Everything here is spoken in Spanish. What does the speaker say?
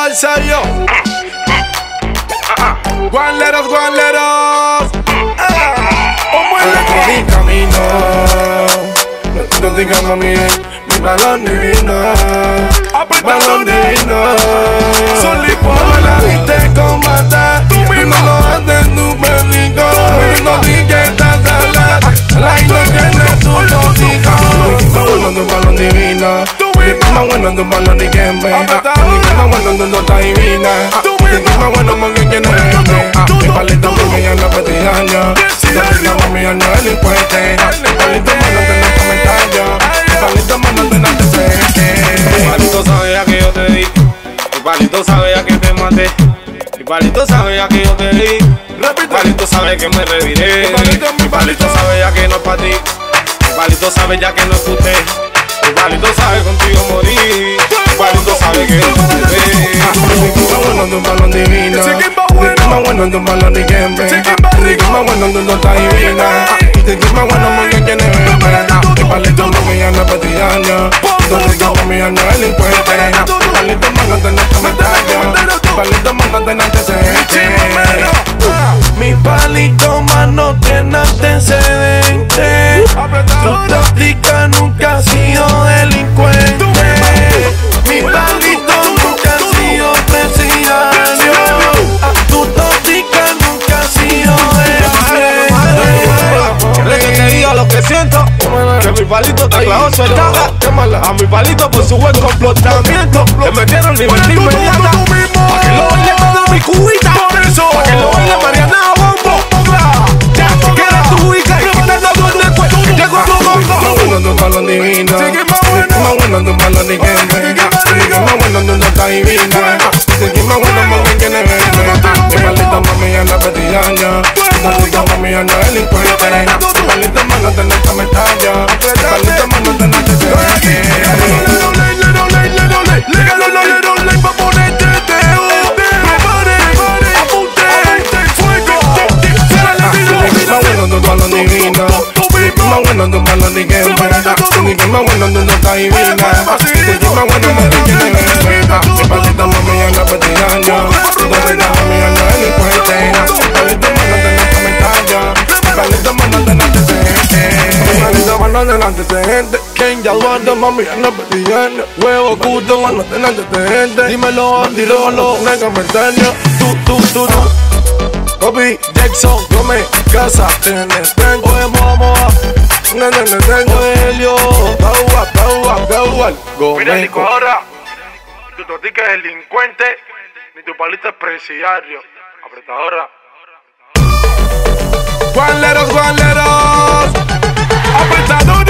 salsa yo. Guanleros, guanleros. Por mi camino, no digas mami, mi balón divino, balón divino. Solipón, la viste combatar, tú no lo haces tu peligro. No digas tanta la no tienes tu tóxico. Más bueno tu balón divino, más bueno tu balón de Kembe. Más bueno tu nota divina, más bueno porque quieres verme. Mi palito porque ya no pedí daño. Mami, yo no es delincuente. Mi palito malo de los comentarios. Mi palito malo de los antecedentes. Mi palito sabía que yo te di. Mi palito sabía que te maté. Mi palito sabía que yo te di. Mi palito sabe que me reviré. Mi palito sabía que no es pa' ti. Mi palito sabe ya que no es usted. Mi palito sabe contigo morir. Mi palito sabe que no es usted. Más bueno tu balón divino. Más bueno tu balón de Kembe. Más bueno tu nota divina. Más bueno porque quieres verme. Mi palito mami ya no es pedí daño. Mami ya no es delincuente. Mi palito malo de los comentarios. Mi palito malo de los antecedentes. Mi palito mano tiene antecedentes. Tu táctica nunca ha sido delincuente. Mi palito nunca ha sido presidiario. Tu táctica nunca ha sido delincuente. ¿Quieres que te diga lo que siento? Que mi palito te clavó su estaca. A mi palito por su buen comportamiento le metieron libertad inmediata. Pa' que lo baile con mi cubita. Pa' que lo baile Mariana Bombo. Ya tú quieres tu hija y quitando todo el cuerpo. Llego a tu bombo. Más bueno tu balón divino. Más bueno tu balón de Kembe. Más bueno tu nota divina. Más bueno porque quieres verme. Mi palito mami ya no pedí daño. Mi palito mami ya no es delincuente. Mi palito malo de los comentarios. Mi palito malo de los antecedentes. Pa' ponerte teo. Más bueno tu balón divino. Más bueno tu balón de Kembe. Más bueno tu nota divina. Más bueno porque quieres verme. Mi palito mami ya no pedí daño. Mi palito mami ya no es delincuente. Mi palito malo de los comentarios. Mi palito malo de los antecedentes. Mi palito malo de los antecedentes. Quien ya guarda mami ya no pedí daño. Huevo oculto malo de los antecedentes. Dímelo, dímelo, nega mercenario. Tú. Bobby Jackson, yo me casa, tenés tengo. Oye, moa, oye, Helio, Gaual, Mira, Nico, ahora tu totica es delincuente, ni tu palito es presidiario. Apretadora. Guanleros, guanleros. Apretadora.